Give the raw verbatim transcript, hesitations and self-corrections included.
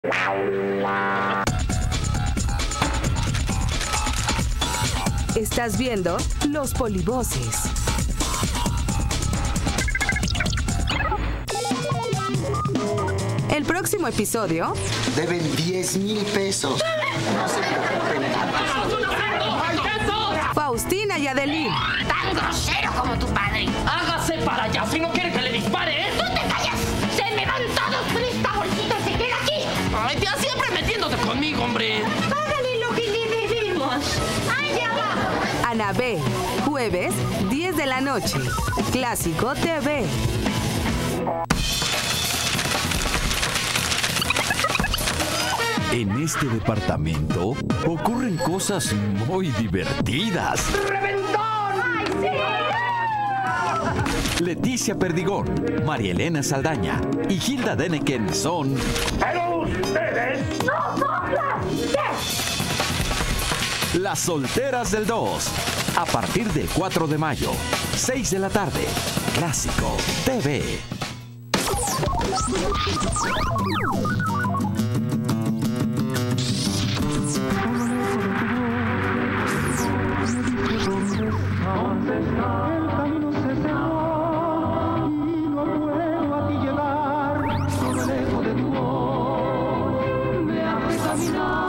Estás viendo Los Polivoces. El próximo episodio... Deben diez mil pesos. No se preocupen tanto. Faustina y Adelín. Tan grosero como tu padre. Hágase para allá, si no quiere que le dispare, ¿eh? ¡Tú te callas! ¡Se me van todos! ¡Pero esta bolsita se queda aquí! Ay, tía, siempre metiéndote conmigo, hombre. Págale lo que le debemos. ¡Allá abajo! Anabel, jueves, diez de la noche. Clásico T V. En este departamento ocurren cosas muy divertidas. ¡Reventón! ¡Ay, sí! Leticia Perdigón, María Elena Saldaña y Gilda Deneken son... ¡Pero ustedes! ¡Nosotras! ¿Qué? Las solteras del dos. A partir del cuatro de mayo, seis de la tarde. Clásico T V. El camino se cerró y no puedo a ti llegar, solo lejos de tu voz me hace caminar.